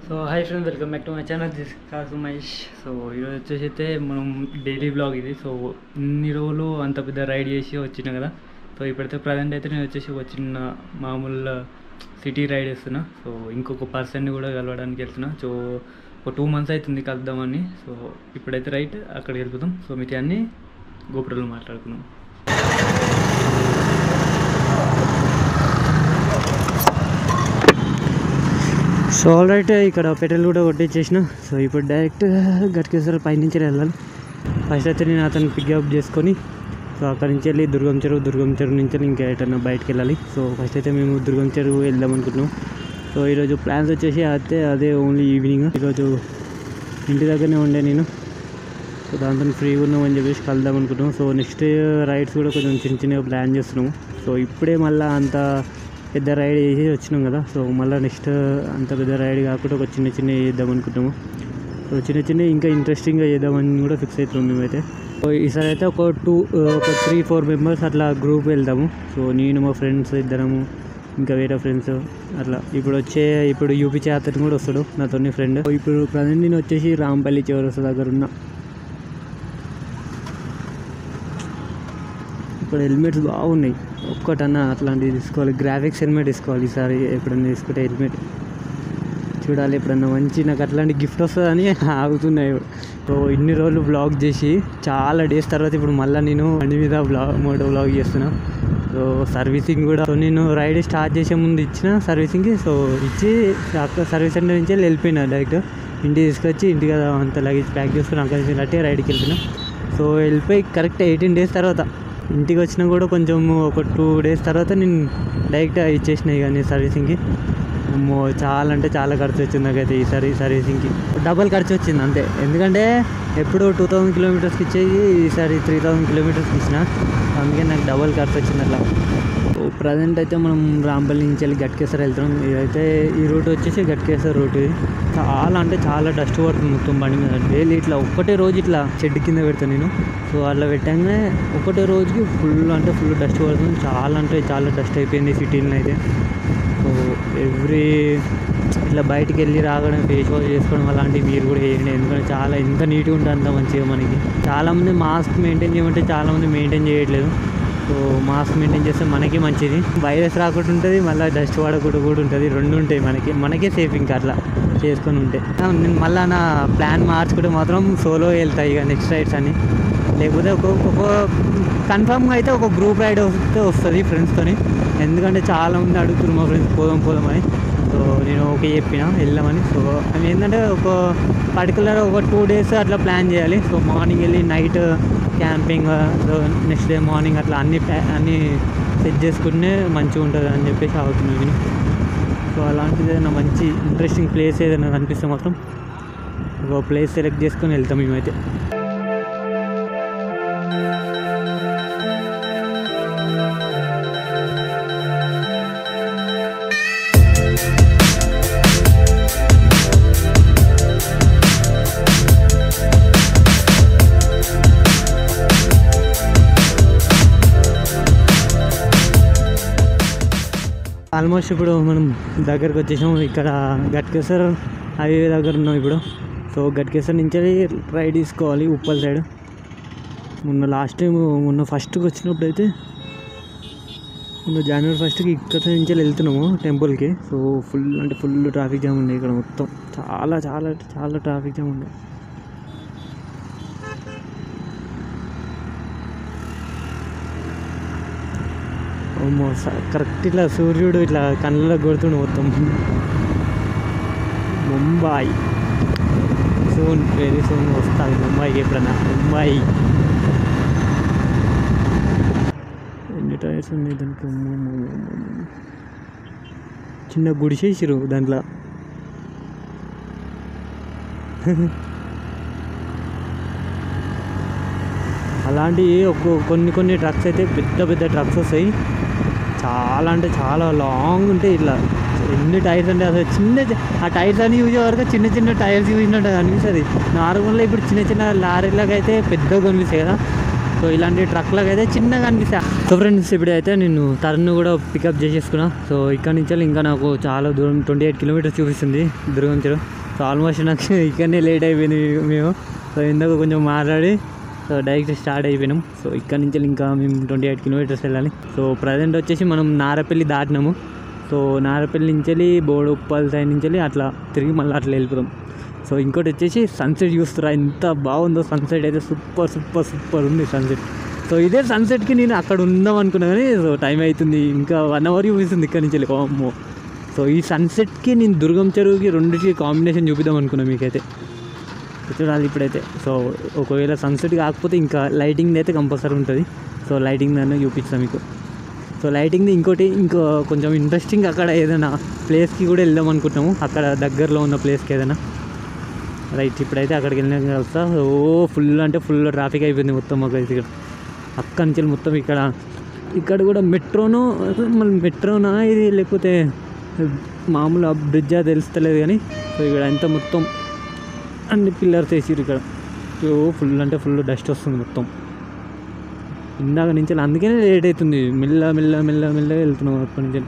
So hi friends, welcome back to my channel. This Kasu Mahesh. So ఈరోజు వచ్చేసి అయితే మనం డైలీ బ్లాగ్ ఇది. సో ఇన్ని రోజులు అంత పెద్ద రైడ్ చేసి వచ్చినా కదా. సో ఇప్పుడైతే ప్రజెంట్ అయితే నేను వచ్చేసి వచ్చిన మామూలు సిటీ రైడ్ వేస్తున్నా. సో ఇంకొక పర్సన్ని కూడా కలవడానికి వెళ్తున్నా. సో ఒక 2 months అవుతుంది కలుద్దామని. సో ఇప్పుడైతే రైట్ అక్కడికి వెళ్ళిపోతాం. సో మీతో అన్నీ గోపురాలు మాట్లాడుకున్నాం. సో ఆల్రైట్ ఇక్కడ పెట్రోల్ కూడా కొట్టించేసిన. సో ఇప్పుడు డైరెక్ట్ గట్కేశ్వర పైనుంచి వెళ్ళాలి. ఫస్ట్ అయితే నేను అతను పికప్ చేసుకొని సో అక్కడి నుంచి వెళ్ళి దుర్గం చెరువు నుంచి ఇంకా ఎటన్నా బయటకు వెళ్ళాలి. సో ఫస్ట్ అయితే మేము దుర్గం చెరువు వెళ్దాం అనుకుంటున్నాం. సో ఈరోజు ప్లాన్స్ వచ్చేసి అదే ఓన్లీ ఈవినింగ్. ఈరోజు ఇంటి దగ్గరనే ఉండే నేను. సో దాంతో ఫ్రీగా ఉన్నామని చెప్పేసి కలుద్దాం అనుకుంటున్నాం. సో నెక్స్ట్ రైడ్స్ కూడా కొంచెం చిన్నగా ప్లాన్ చేస్తున్నాము. సో ఇప్పుడే మళ్ళీ అంత పెద్ద రైడ్ చేసి వచ్చినాం కదా. సో మళ్ళీ నెక్స్ట్ అంత పెద్ద రైడ్ కాకుండా ఒక చిన్న చేద్దాం అనుకుంటాము. సో చిన్న ఇంకా ఇంట్రెస్టింగ్గా చేద్దామని కూడా ఫిక్స్ అవుతున్నాం మేమైతే. సో ఈసారి అయితే ఒక 3-4 మెంబర్స్ అట్లా గ్రూప్ వెళ్తాము. సో నేను మా ఫ్రెండ్స్ ఇద్దరము ఇంకా వేరే ఫ్రెండ్స్ అట్లా. ఇప్పుడు యూపీ అతను కూడా వస్తాడు నాతో ఫ్రెండ్. ఇప్పుడు ప్రజెంట్ నేను వచ్చేసి రాంపల్లి చౌరస్తా దగ్గర ఉన్నా. ఇక్కడ హెల్మెట్స్ బాగున్నాయి. ఒక్కటన్నా అట్లాంటివి తీసుకోవాలి. గ్రాఫిక్స్ హెల్మెట్ తీసుకోవాలి ఈసారి. ఎప్పుడన్నా తీసుకుంటే హెల్మెట్ చూడాలి. ఎప్పుడన్నా మంచి నాకు అట్లాంటి గిఫ్ట్ వస్తుందని ఆగుతున్నాయి. సో ఇన్ని రోజులు బ్లాగ్ చేసి చాలా డేస్ తర్వాత ఇప్పుడు మళ్ళీ నేను బండి మీద మోటో బ్లాగ్ చేస్తున్నా. సో సర్వీసింగ్ కూడా నేను రైడ్ స్టార్ట్ చేసే ముందు ఇచ్చిన సర్వీసింగ్కి. సో ఇచ్చి సర్వీస్ సెంటర్ నుంచి వెళ్ళిపోయినా డైరెక్ట్ ఇంటికి తీసుకొచ్చి ఇంటికి అంత లగేజ్ ప్యాక్ చేసుకుని అక్కడి నుంచి అట్టే రైడ్కి వెళ్ళిపోయినా. సో వెళ్ళిపోయి కరెక్ట్ 18 days తర్వాత ఇంటికి వచ్చినా కూడా కొంచెం ఒక 2 days తర్వాత నేను డైరెక్ట్ ఇచ్చేసినాయి కానీ సర్వీసింగ్కి. చాలా అంటే చాలా ఖర్చు వచ్చింది నాకైతే ఈసారి సర్వీసింగ్కి. డబల్ ఖర్చు వచ్చింది అంతే. ఎందుకంటే ఎప్పుడు 2000 kilometers ఇచ్చేది ఈసారి 3000 kilometers ఇచ్చిన. అందుకే నాకు డబల్ ఖర్చు వచ్చింది అట్లా. ప్రజెంట్ అయితే మనం రాంపల్లి నుంచి వెళ్ళి గట్కేశ్వర వెళ్తున్నాం. ఇదైతే ఈ రూట్ వచ్చేసి గట్కేశ్వర రూట్. ఇది చాలా అంటే చాలా డస్ట్ పడుతుంది మొత్తం బండి మీద. డైలీ ఇట్లా ఒక్కటే రోజు ఇట్లా షెడ్ కింద పెడతాను నేను. సో అట్లా పెట్టగానే ఒకటే రోజుకి ఫుల్ డస్ట్ పడుతుంది. చాలా అంటే చాలా డస్ట్ అయిపోయింది సిటీలో అయితే. సో ఇట్లా బయటికి వెళ్ళి రావడం, ఫేస్ వాష్ చేసుకోవడం అలాంటివి మీరు కూడా చేయండి. ఎందుకంటే చాలా ఎంత నీట్గా ఉంటుంది అంత మంచిగా మనకి. చాలామంది మాస్క్ మెయింటైన్ చేయమంటే చాలామంది మెయింటైన్ చేయట్లేదు. సో మాస్క్ మెయింటైన్ చేస్తే మనకి మంచిది. వైరస్ రాకుండా ఉంటుంది, మళ్ళీ డస్ట్ పడకుండా కూడా ఉంటుంది. 2 ఉంటాయి మనకే సేఫ్ ఇంకా అట్లా చేసుకొని ఉంటే. నేను మళ్ళీ నా ప్లాన్ మార్చుకుంటే మాత్రం సోలో వెళ్తాయి ఇక నెక్స్ట్ రైడ్స్ అని. లేకపోతే ఒక కన్ఫామ్గా అయితే ఒక గ్రూప్ రైడ్ వస్తుంది ఫ్రెండ్స్తో. ఎందుకంటే చాలామంది అడుగుతున్నారు మా ఫ్రెండ్స్ పోదాం అని. సో నేను ఓకే చెప్పిన వెళ్దామని. సో అవి ఏంటంటే ఒక పర్టికులర్ ఒక 2 days అట్లా ప్లాన్ చేయాలి. సో మార్నింగ్ వెళ్ళి night camping, so next day morning అట్లా అన్నీ సెట్ చేసుకుంటే మంచిగా ఉంటుంది అని చెప్పేసి అవుతున్నాను నేను. సో అలాంటిది ఏదైనా మంచి ఇంట్రెస్టింగ్ ప్లేస్ ఏదైనా కనిపిస్తే మాత్రం ఒక ప్లేస్ సెలెక్ట్ చేసుకొని వెళ్తాం మేమైతే. ఆల్మోస్ట్ ఇప్పుడు మనం దగ్గరకు వచ్చేసాం. ఇక్కడ గట్కేశ్వర హైవే దగ్గర ఉన్నాం ఇప్పుడు. సో గట్కేశ్వర నుంచి రైడ్ తీసుకోవాలి ఉప్పల్ సైడ్. మొన్న ఫస్ట్కి వచ్చినప్పుడు అయితే January 1st ఇక్కడ నుంచి వెళ్తున్నాము టెంపుల్కి. సో ఫుల్ ట్రాఫిక్ జామ్ ఉంది ఇక్కడ మొత్తం. చాలా చాలా చాలా ట్రాఫిక్ జామ్ ఉంది. కరెక్ట్ ఇట్లా సూర్యుడు ఇట్లా కళ్ళలో కొడుతుండు మొత్తం. ముంబై వెరీ సూన్ వస్తుంది ముంబైకి. ఎప్పుడన్నా ముంబై ఎన్ని టైర్స్ ఉన్నాయి దానికి? చిన్న గుడిసేసిరు దాంట్లో. అలాంటివి కొన్ని ట్రక్స్ అయితే పెద్ద ట్రక్స్ వస్తాయి. చాలా అంటే చాలా లాంగ్ ఉంటాయి. ఇట్లా ఎన్ని టైర్స్ అంటే అసలు ఆ టైర్స్ అని యూజ్ వరకు చిన్న టైర్స్ యూజ్ ఉన్నట్టు అనిపిస్తుంది. నార్మల్గా ఇప్పుడు చిన్న లారీలకు అయితే పెద్దగా కనిపిస్తాయి కదా. సో ఇలాంటి ట్రక్లకు అయితే చిన్నగా అనిపిస్తాయి. సో ఫ్రెండ్స్ ఇప్పుడైతే నేను తరుణ్ కూడా పికప్ చేసేసుకున్నా. సో ఇక్కడ నుంచి ఇంకా నాకు చాలా దూరం 28 కిలోమీటర్స్ చూపిస్తుంది దుర్గం చెరువు. సో ఆల్మోస్ట్ నాకు ఇక్కడనే లేట్ అయిపోయింది మేము. సో ఇందాక కొంచెం మాట్లాడి సో డైరెక్ట్ స్టార్ట్ అయిపోయినాం. సో ఇక్కడ నుంచి ఇంకా మేము 28 కిలోమీటర్స్ వెళ్ళాలి. సో ప్రజెంట్ వచ్చేసి మనం నారపల్లి దాటినాము. సో నారపల్లి నుంచి వెళ్ళి బోడుప్పల్ సైడ్ నుంచి వెళ్ళి అట్లా తిరిగి మళ్ళీ అట్లా వెళ్ళిపోతాం. సో ఇంకోటి వచ్చేసి సన్సెట్ చూస్తారా ఎంత బాగుందో. సన్సెట్ అయితే సూపర్ సూపర్ సూపర్ ఉంది సన్సెట్. సో ఇదే సన్సెట్కి నేను అక్కడ ఉందాం అనుకున్నా కానీ సో టైం అవుతుంది, ఇంకా 1 అవర్ చూపిస్తుంది ఇక్కడ నుంచి వెళ్ళి. అమ్మో. సో ఈ సన్సెట్కి నేను దుర్గం చెరువుకి రెండుకి కాంబినేషన్ చూపిద్దాం అనుకున్నా మీకైతే. చూడాలి ఇప్పుడైతే. సో ఒకవేళ సన్సెట్ కాకపోతే ఇంకా లైటింగ్ అయితే కంపల్సరీ ఉంటుంది. సో లైటింగ్ దాన్ని చూపిస్తాను మీకు. సో లైటింగ్ది ఇంకో కొంచెం ఇంట్రెస్టింగ్ అక్కడ ఏదైనా ప్లేస్కి కూడా వెళ్దాం అనుకుంటున్నాము, అక్కడ దగ్గరలో ఉన్న ప్లేస్కి ఏదైనా. రైట్ ఇప్పుడైతే అక్కడికి వెళ్ళినా కలుస్తా. ఫుల్ అంటే ఫుల్ ట్రాఫిక్ అయిపోయింది మొత్తం మాకు అయితే ఇక్కడ. అక్కడి నుంచి మొత్తం ఇక్కడ కూడా మెట్రోను మళ్ళీ మెట్రోనా ఇది లేకపోతే మామూలు బ్రిడ్జా తెలుస్తలేదు కానీ. సో ఇక్కడ అంతా మొత్తం అన్ని పిల్లర్స్ వేసిరు ఇక్కడ. ఫుల్ అంటే ఫుల్ డస్ట్ వస్తుంది మొత్తం ఇందాక నుంచి. అందుకనే లేట్ అవుతుంది, మెల్లగా వెళ్తున్నాం అక్కడి నుంచి.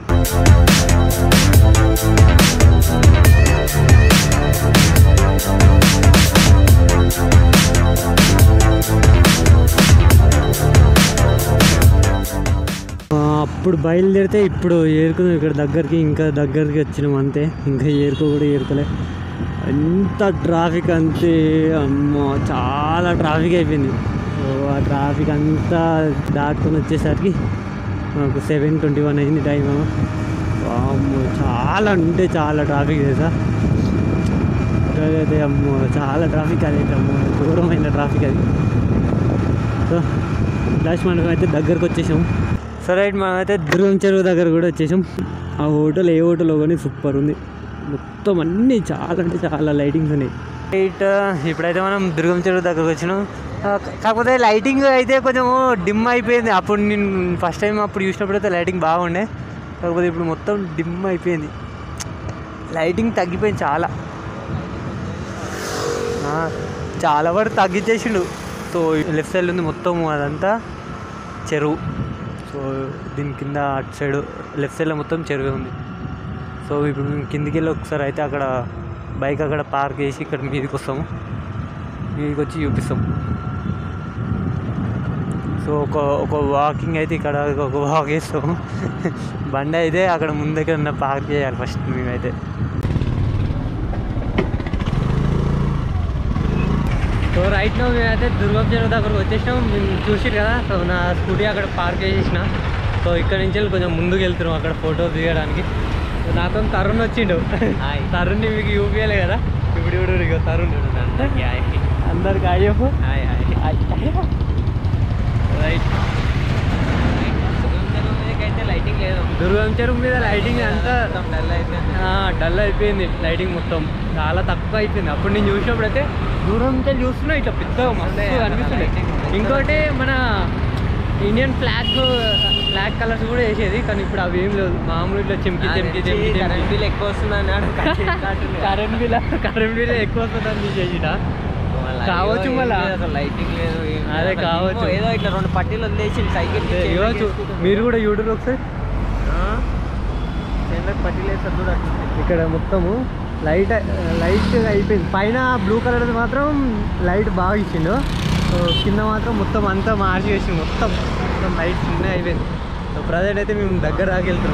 అప్పుడు బయలుదేరితే ఇప్పుడు ఏరుకున్నాం ఇక్కడ దగ్గరికి, ఇంకా దగ్గరికి వచ్చినాం అంతే. ఇంకా ఏరుకోలే. ఎంత ట్రాఫిక్ అంతే అమ్మో, చాలా ట్రాఫిక్ అయిపోయింది. సో ఆ ట్రాఫిక్ అంతా దాటుకొని వచ్చేసరికి మాకు 7:21 అయింది టైం. అమ్మో చాలా అంటే చాలా ట్రాఫిక్ తెలుసా అయితే. అమ్మో చాలా ట్రాఫిక్ అదైతే, అమ్మో దూరమైన ట్రాఫిక్ అది. సో లాస్ట్ మనం అయితే దగ్గరకు వచ్చేసాం. సో రైట్ మనమైతే దుర్గం చెరువు దగ్గర కూడా వచ్చేసాం. ఆ హోటల్ ఏ హోటల్లో కానీ సూపర్ ఉంది, మొత్తం అన్నీ చాలా అంటే చాలా లైటింగ్స్ ఉన్నాయి. రైట్ ఇప్పుడైతే మనం దుర్గం చెరువు దగ్గరకు వచ్చినాం. కాకపోతే లైటింగ్ అయితే కొంచెం డిమ్ అయిపోయింది. అప్పుడు నేను ఫస్ట్ టైం అప్పుడు చూసినప్పుడు అయితే లైటింగ్ బాగుండే, కాకపోతే ఇప్పుడు మొత్తం డిమ్ అయిపోయింది, లైటింగ్ తగ్గిపోయింది చాలా వరకు తగ్గించేసిండు. సో లెఫ్ట్ సైడ్ ఉంది మొత్తం అదంతా చెరువు. సో దీని కింద అటు సైడ్ లెఫ్ట్ సైడ్లో మొత్తం చెరువే ఉంది. సో ఇప్పుడు మేము కిందికి వెళ్ళి ఒకసారి అయితే అక్కడ బైక్ అక్కడ పార్క్ చేసి ఇక్కడ మీదకి వస్తాము, మీదకి వచ్చి చూపిస్తాం. సో ఒక వాకింగ్ అయితే ఇక్కడ ఒక వాక్ వేస్తాము. బండి అయితే అక్కడ ముందెక్కడ పార్క్ చేయాలి ఫస్ట్ మేమైతే. సో రైట్ నో మేమైతే దుర్గం చెరువు దగ్గరకు వచ్చేసినాం. మేము చూసిరు కదా. సో నా స్కూటీ అక్కడ పార్క్ చేసేసిన. సో ఇక్కడ నుంచి వెళ్ళి కొంచెం ముందుకు వెళ్తున్నాం అక్కడ ఫోటో దిగడానికి. నాతో తరుణ్ వచ్చిండు. తరుణ్ని మీకు చూపించాలి కదా. ఇప్పుడు ఇక తరుణ్ అందరికి అయ్యప్ప రైట్. లైటింగ్ లేదు దుర్గం చెరువు మీద, లైటింగ్ అంతా డల్ అయిపోయింది. లైటింగ్ మొత్తం చాలా తక్కువ అయిపోయింది. అప్పుడు నేను చూసినప్పుడు అయితే దూరం నుంచి చూస్తున్నా ఇట్లా పెద్దగా మస్తు అనిపిస్తుంది. ఇంకోటి మన ఇండియన్ ఫ్లాగ్ కలర్స్ కూడా వేసేది, కానీ ఇప్పుడు అవి ఏం లేదు. మామూలు ఇట్లా చెంకి కరెంట్ బిల్ ఎక్కువ వస్తుంది అన్నాడు. కరెంట్ బిల్ ఎక్కువ వస్తుందని తీసేసిన కావచ్చు. మళ్ళీ లైటింగ్ లేదు, అదే కావచ్చు. ఏదో ఇట్లా 2 పట్టీలు వదిలేసి సైకిల్ ఇవ్వచ్చు. మీరు కూడా యూట్యూబ్ ఒకసారి పట్టీలు వేస్తారు చూడండి. ఇక్కడ మొత్తము లైట్ అయిపోయింది. పైన బ్లూ కలర్ మాత్రం లైట్ బాగా ఇచ్చిండు. కింద మాత్రం మొత్తం అంతా మార్చి వేసి మొత్తం లైట్ చిన్న అయిపోయింది. సో ప్రజెంట్ అయితే మేము దగ్గర దాకా వెళ్తున్నాం.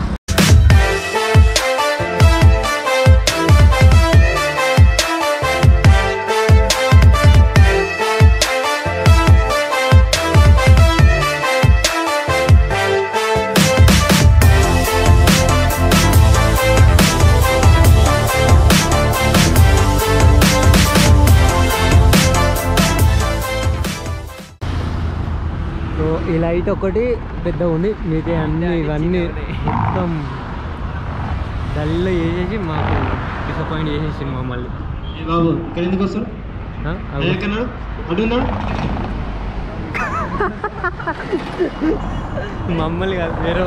ఈ లైట్ ఒకటి పెద్ద ఉంది, మిగతా అన్నీ ఇవన్నీ మొత్తం డల్ చేసేసి మాకు డిసప్పాయింట్ చేసేసింది మమ్మల్ని. బాబు ఇక్కడ ఎందుకు వస్తారు మమ్మల్ని కాదు వేరే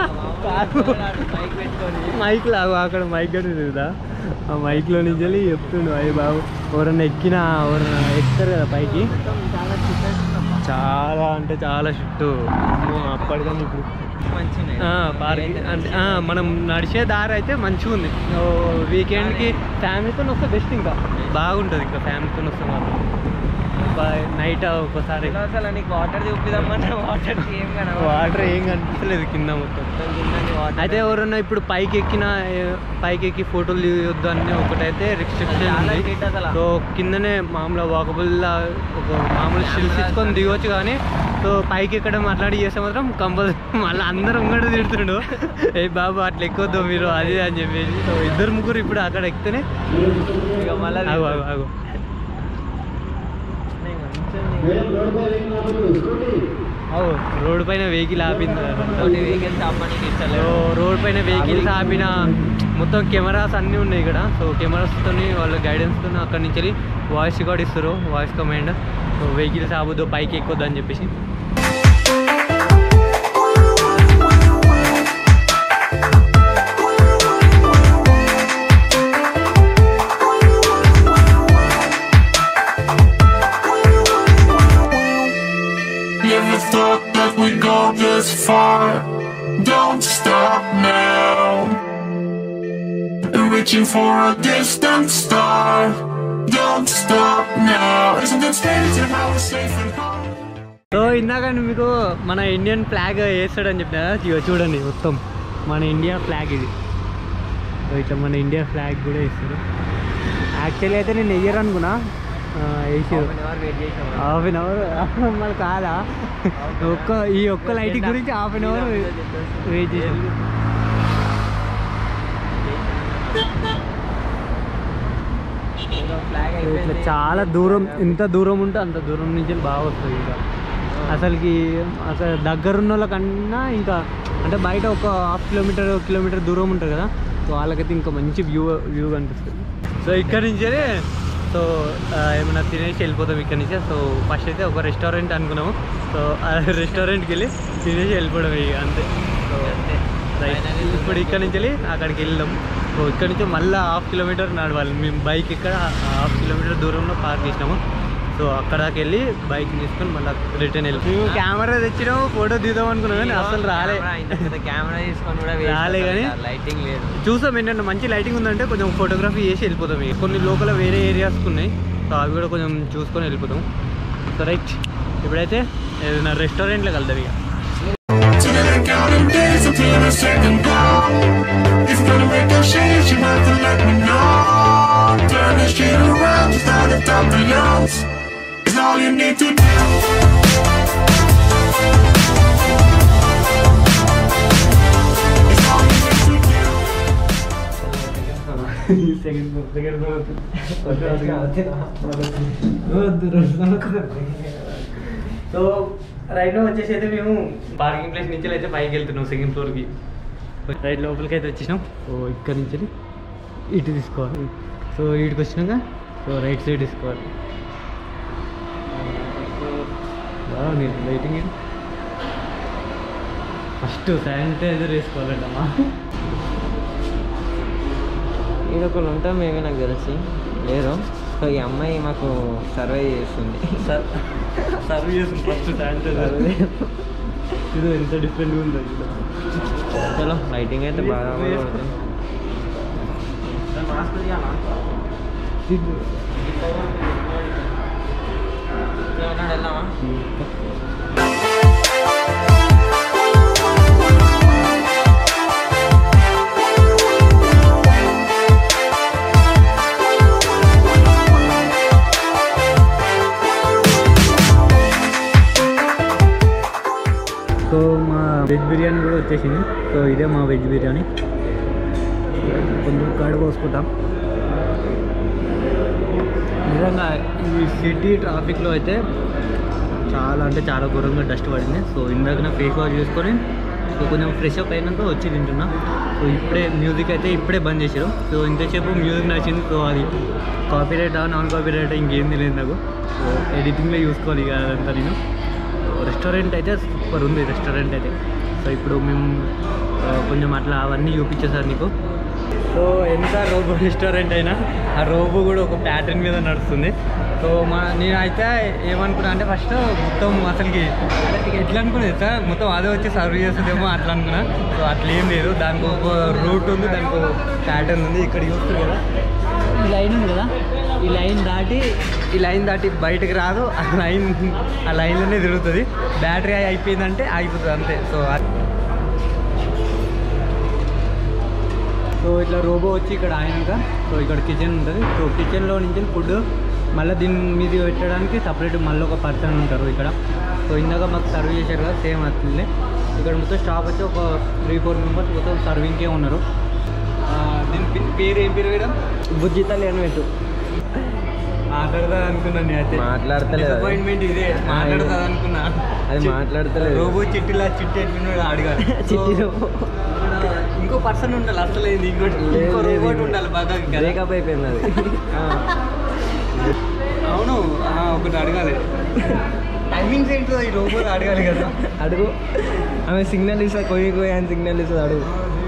మైక్ లాగు. అక్కడ మైక్ కూడా తిరుగుతా, ఆ మైక్లో నుంచి వెళ్ళి చెప్తుండు అయ్యి బాబు ఎవరన్నా ఎక్కినా ఎవరన్నా ఎక్కుతారు కదా పైకి. చాలా చాలా అంటే చాలా షిఫ్ట్ అప్పటికన్నా ఇప్పుడు పార్కింగ్ అంటే మనం నడిచే దారి అయితే మంచిగా ఉంది. వీకెండ్కి ఫ్యామిలీతో వస్తే బెస్ట్, ఇంకా బాగుంటుంది. ఇంకా ఫ్యామిలీతో వస్తే మాత్రం నైట్ ఒకసారి అసలు నీకు వాటర్ చూపిద్దామన్నా వాటర్ ఏం కనిపించలేదు కింద మొత్తం. అయితే ఎవరన్నా ఇప్పుడు పైకి ఎక్కి ఫోటోలు తీయొద్దు అని ఒకటైతే రిస్ట్రిక్షన్ ఉంది. సో కిందనే మామూలు వాకబుల్ ఒక మామూలు షిల్స్ ఇచ్చుకొని దిగొచ్చు, కానీ సో పైకి ఎక్కడం అట్లాంటి చేస్తే మాత్రం కంపల్సరీ మళ్ళీ అందరూ ఉంగడు తిడుతుండు, ఏ బాబు అట్లా ఎక్కొద్దు మీరు అది అని చెప్పేసి. సో 2-3 ఇప్పుడు అక్కడ ఎక్కితేనే ఇక మళ్ళీ ఆగు రోడ్ పైన వెహికల్ ఆపింది. రోడ్ పైన వెహికల్స్ ఆపిన మొత్తం కెమెరాస్ అన్నీ ఉన్నాయి ఇక్కడ. సో కెమెరాస్తో వాళ్ళ గైడెన్స్తో అక్కడి నుంచి వాయిస్ రికార్డ్ ఇస్తారు, వాయిస్ కమాండ్. సో వెహికల్స్ ఆపొద్దు, పైకి ఎక్కొద్దు అని చెప్పేసి. This far, don't stop now. Reaching for a distant star, don't stop now. Isn't it strange how we're safe and home? So ఇందాక మీకు మన ఇండియన్ ఫ్లాగ్ వేస్తాడని చెప్పిన కదా, చూడండి మొత్తం మన ఇండియా ఫ్లాగ్ ఇది. సో ఇట్లా మన ఇండియా ఫ్లాగ్ కూడా వేస్తారు. యాక్చువల్లీ అయితే నేను వెయ్యరు అనుకున్నా, వేసారు. హాఫ్ అన్ అవర్ మళ్ళీ కాదా, ఈ ఒక్క లైటింగ్ గురించి హాఫ్ అన్ అవర్ వెయిట్ చేసాం. ఇట్లా చాలా దూరం, ఎంత దూరం ఉంటే అంత దూరం నుంచి బాగా వస్తుంది. ఇంకా అసలు దగ్గరున్న వాళ్ళకన్నా ఇంకా అంటే బయట ఒక హాఫ్ కిలోమీటర్ దూరం ఉంటుంది కదా, సో వాళ్ళకైతే ఇంకా మంచి వ్యూ కనిపిస్తుంది. సో ఇక్కడ నుంచే సో ఏమైనా తినేసి వెళ్ళిపోతాం ఇక్కడ నుంచే. సో ఫస్ట్ అయితే ఒక రెస్టారెంట్ అనుకున్నాము. సో ఆ రెస్టారెంట్కి వెళ్ళి తినేసి వెళ్ళిపోవడం ఇక అంతే. సో ఇప్పుడు ఇక్కడ నుంచి వెళ్ళి అక్కడికి వెళ్ళాం. సో ఇక్కడ నుంచి మళ్ళీ హాఫ్ కిలోమీటర్ నడవాలి. మేము బైక్ ఇక్కడ హాఫ్ కిలోమీటర్ దూరంలో పార్క్ చేసినాము. సో అక్కడికి వెళ్ళి బైక్ తీసుకొని మళ్ళీ రిటర్న్ వెళ్ళి మేము కెమెరా తెచ్చినాము, ఫోటో తీద్దాం అనుకున్నాం కానీ అసలు కెమెరా తీసుకొని కూడా రాలే. కానీ లైటింగ్ లేదు. చూసాం ఏంటంటే మంచి లైటింగ్ ఉందంటే కొంచెం ఫోటోగ్రఫీ చేసి వెళ్ళిపోతాం. కొన్ని లోకల్ వేరే ఏరియాస్ ఉన్నాయి, సో అవి కూడా కొంచెం చూసుకొని వెళ్ళిపోతాం. సో రైట్, ఇప్పుడైతే ఏదైనా రెస్టారెంట్లో కలుద్దాం ఇక. All you need to do. So right లో వచ్చేసి అయితే మేము పార్కింగ్ ప్లేస్ నుంచి అయితే పైకి వెళ్తున్నాం సెకండ్ ఫ్లోర్కి. రైట్ లోపలికి అయితే వచ్చేసినాం. సో ఇక్కడ నుంచి ఇటు తీసుకోవాలి. సో ఇటుకి వచ్చినాక సో రైట్ సైడ్ తీసుకోవాలి. లైటింగ్ ఫస్ట్ శానిటైజర్ వేసుకోవాలంటమ్మా. ఇది ఒకళ్ళు ఉంటాం మేమే, నాకు తెలిసి లేదు. సో ఈ అమ్మాయి మాకు సర్వే చేస్తుంది. సర్వ్ చేస్తుంది ఫస్ట్ శానిటైజర్. ఇది ఎంత డిఫరెంట్గా ఉందో. చలో లైటింగ్ అయితే బాగా పడుతుంది. వెళ్దామా? సో మా వెజ్ బిర్యానీ కూడా వచ్చేసింది. సో ఇదే మా వెజ్ బిర్యానీ. కొంచెం కర్డ్ పోసుకుంటాం. నిజంగా ఈ సిటీ ట్రాఫిక్లో అయితే చాలా అంటే చాలా ఘోరంగా డస్ట్ పడింది. సో ఇందాక నా ఫేస్ వాష్ చేసుకొని సో కొంచెం ఫ్రెష్ అప్ అయినాక వచ్చి తింటున్నా. సో ఇప్పుడే మ్యూజిక్ అయితే ఇప్పుడే బంద్ చేశారు. సో ఇంతసేపు మ్యూజిక్ నచ్చింది. సో అది కాపీరైటా నాన్ కాపీరైటా ఇంకేం తెలియదు నాకు. సో ఎడిటింగ్లో చూసుకోవాలి ఇక అదంతా నేను. రెస్టారెంట్ అయితే సూపర్ ఉంది రెస్టారెంట్ అయితే. సో ఇప్పుడు మేము కొంచెం అట్లా అవన్నీ చూపించేసారు నీకు. సో ఎంత రోబో రెస్టారెంట్ అయినా ఆ రోబో కూడా ఒక ప్యాటర్న్ మీద నడుస్తుంది. సో నేనైతే ఏమనుకున్నా అంటే ఫస్ట్ మొత్తం అసలుకి ఎట్లా అనుకునేది సార్ మొత్తం అదే వచ్చి సర్వ్ చేస్తుందేమో అట్లా అనుకున్నా. సో అట్లా ఏం లేదు, దానికి ఒక రూట్ ఉంది, దానికి ఒక ప్యాటర్న్ ఉంది. ఇక్కడ చూస్తుంది కదా ఈ లైన్ ఉంది కదా, ఈ లైన్ దాటి బయటకు రాదు. ఆ లైన్లోనే తిరుగుతుంది. బ్యాటరీ అయిపోయిందంటే అయిపోతుంది అంతే. సో ఇట్లా రోబో వచ్చి ఇక్కడ అయినాక సో ఇక్కడ కిచెన్ ఉంటుంది. సో కిచెన్లో నుంచి ఫుడ్ మళ్ళీ దీని మీద పెట్టడానికి సపరేట్ మళ్ళీ ఒక పర్సన్ ఉంటారు ఇక్కడ. సో ఇందాక మాకు సర్వ్ చేశారు కదా సేమ్ అట్లనే ఇక్కడ మొత్తం స్టాఫ్ వచ్చి ఒక 3-4 మెంబర్స్ మొత్తం సర్వింగ్కే ఉన్నారు. దీని పేరు ఏం పేరు వేయడం బుజ్జి తల్లి అని పెట్టు. మాట్లాడతా అనుకున్నాను నేనైతే, మాట్లాడతలేదు. అపాయింట్మెంట్ ఇదే మాట్లాడతా అనుకున్నా, అది మాట్లాడతలేదు. రోబో చిట్టి ఎట్లున్నాడు అడగాలి. చిట్టి ఇంకో పర్సన్ ఉండాలి, అసలు ఇంకో రోబోట్ ఉండాలి. బాగా బ్రేకప్ అయిపోయింది అది. అవును ఒకటి అడగాలి, టైమింగ్స్ ఏంటో ఈ రోబోట్ అడగాలి కదా. అడుగు, ఆమె సిగ్నల్ ఇస్తా కొయ్యి అని సిగ్నల్ ఇస్తుంది, అడుగు.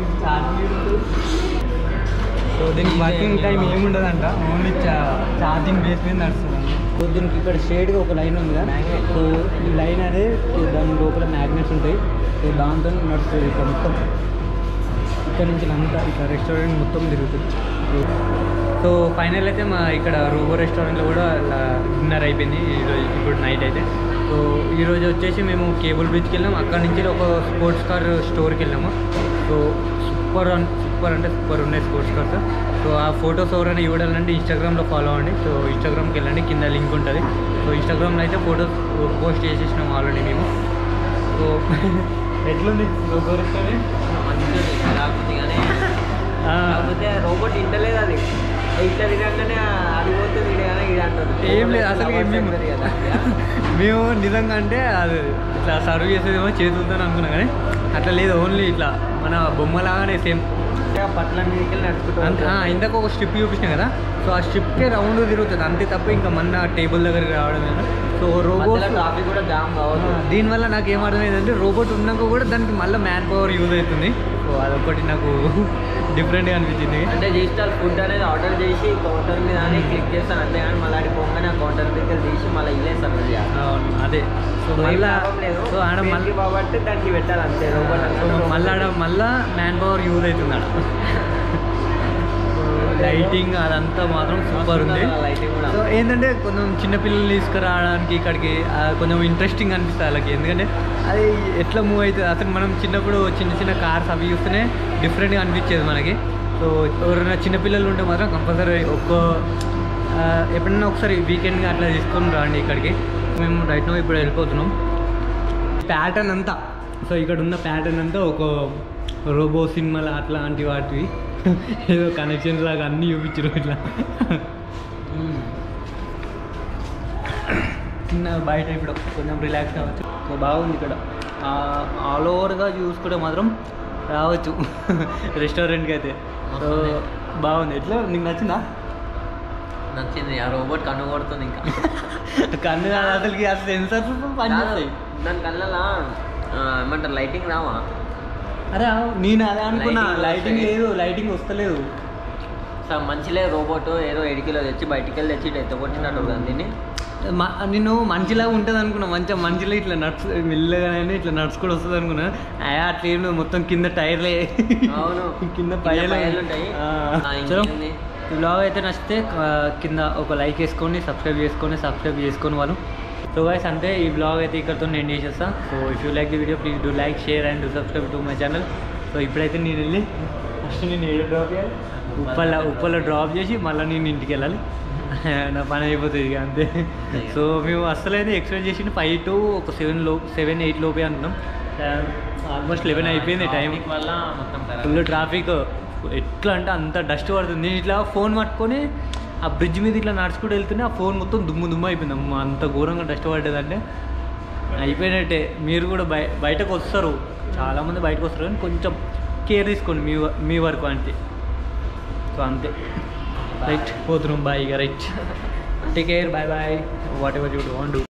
సో దీనికి వర్కింగ్ టైం ఏముండదంట, ఓన్లీ ఛార్జింగ్ బేస్ మీద నడుస్తుంది. సో దీనికి ఇక్కడ షేడ్గా ఒక లైన్ ఉంది కదా, సో ఈ లైన్ అదే దాని లోపల మ్యాగ్నెట్స్ ఉంటాయి. సో దాంతో నడుస్తుంది ఇక్కడ మొత్తం, ఇక్కడ నుంచి అంతా ఇక్కడ రెస్టారెంట్ మొత్తం తిరుగుతుంది. సో ఫైనల్ అయితే మా ఇక్కడ రోబో రెస్టారెంట్లో కూడా డిన్నర్ అయిపోయింది ఈరోజు, ఇప్పుడు నైట్ అయితే. సో ఈరోజు వచ్చేసి మేము కేబుల్ బ్రిడ్జ్కి వెళ్ళాము, అక్కడ నుంచి ఒక స్పోర్ట్స్ కార్ స్టోర్కి వెళ్ళాము. సో సూపర్ అంటే సూపర్ ఉన్నాయి స్పోర్ట్స్ కార్స్. సో ఆ ఫొటోస్ ఎవరైనా చూడాలంటే ఇన్స్టాగ్రామ్లో ఫాలో అవ్వండి. సో ఇన్స్టాగ్రామ్కి వెళ్ళండి, కింద లింక్ ఉంటుంది. సో ఇన్స్టాగ్రామ్లో అయితే ఫొటోస్ పోస్ట్ చేసేసినాం ఆల్రెడీ మేము. సో ఎట్లుంది రోబో రెస్టారెంట్? కాకపోతే కానీ కాకపోతే రోబోట్ ఇంటలేదు, అది ఇట్లా తిరగగానే అడిగిపోతుంది ఏం లేదు అసలు. మేము నిజంగా అంటే అది ఇట్లా సర్వ్ చేసేదేమో చేతులతో అనుకున్నాం, కానీ అట్లా లేదు, ఓన్లీ ఇట్లా మన బొమ్మలాగానే సేమ్ పట్ల మీదకి నడుచుకుంటాం. ఇందాక ఒక స్ట్రిప్ చూపించాం కదా, సో ఆ స్ట్రిప్కే రౌండ్ తిరుగుతుంది అంతే తప్ప ఇంకా మన టేబుల్ దగ్గరికి రావడం. సో రోబోట్ ట్రాఫిక్ కూడా జామ్ కావాలి. దీనివల్ల నాకు ఏమర్థమైందంటే రోబోట్ ఉన్నాక కూడా దానికి మళ్ళీ మ్యాన్ పవర్ యూజ్ అవుతుంది. సో అదొకటి నాకు డిఫరెంట్గా అనిపించింది. అంటే డిజిటల్ ఫుడ్ అనేది ఆర్డర్ చేసి కౌంటర్ మీద అని క్లిక్ చేస్తాను అంతే, కానీ మళ్ళీ అడి పోగానే ఆ కౌంటర్ మీద తీసి మళ్ళీ ఇల్లే సర్వ్ చేయాలి. అదే సో మళ్ళీ సో ఆడ మళ్ళీ కాబట్టి దానికి పెట్టాలి అంతే రోబోట్. మళ్ళీ ఆడ మళ్ళీ మ్యాన్ పవర్ యూజ్ అవుతుంది ఆడ. లైటింగ్ అదంతా మాత్రం సూపర్ ఉంది. సో ఏంటంటే కొంచెం చిన్నపిల్లలు తీసుకురావడానికి ఇక్కడికి కొంచెం ఇంట్రెస్టింగ్ అనిపిస్తుంది వాళ్ళకి, ఎందుకంటే అది ఎట్లా మూవ్ అవుతుంది. అసలు మనం చిన్నప్పుడు చిన్న కార్స్ అవి చూస్తేనే డిఫరెంట్గా అనిపించేది మనకి. సో ఎవరైనా చిన్నపిల్లలు ఉంటే మాత్రం కంపల్సరీ ఎప్పుడైనా ఒకసారి వీకెండ్గా అట్లా తీసుకొని రండి ఇక్కడికి. మేము రైట్ నో ఇప్పుడు వెళ్ళిపోతున్నాం. ప్యాటర్న్ అంతా సో ఇక్కడ ఉన్న ప్యాటర్న్ అంతా ఒక రోబో సినిమాలు అట్లాంటి వాటివి ఏదో కనెక్షన్స్ లాగా అన్నీ చూపించారు ఇట్లా. చిన్న బయట ఇప్పుడు కొంచెం రిలాక్స్ అవ్వచ్చు. సో బాగుంది ఇక్కడ, ఆల్ ఓవర్గా చూసుకుంటే మాత్రం రావచ్చు రెస్టారెంట్కి అయితే. సో బాగుంది. ఎట్లా నీకు నచ్చిందా? నచ్చింది. ఆ రోబోట్ కన్ను కొడుతుంది, ఇంకా కన్ను అసలుకి ఆ సెన్సర్స్ పనిచేస్తాయి దాని కళ్ళలా. ఏమంటారు లైటింగ్ రావా? అరే నేను అదే అనుకున్నా, లైటింగ్ లేదు, లైటింగ్ వస్తలేదు. మంచి లేదు రోబోట్, ఏదో 7 కిలో తెచ్చి బయటికి వెళ్ళి తెచ్చి ఎత్త కొట్టినట్టు దీన్ని. నేను మంచిలాగా ఉంటుంది అనుకున్నా, మంచిగా మంచిలో ఇట్లా మెల్లగానే ఇట్లా నడుచుకొని వస్తుంది అనుకున్నా. అట్లా ఏం లేదు, మొత్తం కింద టైర్లే, అవును కింద పైలు ఉంటాయి. చలో ఈ బ్లాగ్ అయితే నచ్చితే కింద ఒక లైక్ వేసుకోండి, సబ్స్క్రైబ్ చేసుకొని వాళ్ళు. సో గైస్ అంతే, ఈ బ్లాగ్ అయితే ఇక్కడతో ఎండ్ చేసేస్తా. So if you like the video please do like, share and subscribe to my channel. So ఇప్పుడైతే నేను వెళ్ళి ఫస్ట్ నేను ఏడు డ్రాప్ చేయాలి, ఉప్పల్లో డ్రాప్ చేసి మళ్ళీ నేను ఇంటికి వెళ్ళాలి, నా పని అయిపోతుంది ఇక అంతే. సో మేము అస్సలైతే ఎక్స్పెక్ట్ చేసి 5 to 7-8 లోపే అనుకున్నాం. ఆల్మోస్ట్ 11 అయిపోయింది టైం వల్ల మొత్తం ఫుల్ ట్రాఫిక్. ఎట్లా అంటే అంత డస్ట్ పడుతుంది. నేను ఇట్లా ఫోన్ పట్టుకొని ఆ బ్రిడ్జ్ మీద ఇట్లా నడుచుకుంటూ వెళ్తూనే ఆ ఫోన్ మొత్తం దుమ్ము అయిపోయింది. అమ్మ అంత ఘోరంగా డస్ట్ పడ్డదంటే అయిపోయినట్టే. మీరు కూడా బయటకు వస్తారు, చాలామంది బయటకు వస్తారు, కానీ కొంచెం కేర్ తీసుకోండి మీ వరకు అంతే. సో అంతే, రైట్ పోతున్నాం, బాయ్ ఇక, right, take care, bye bye, whatever you want to.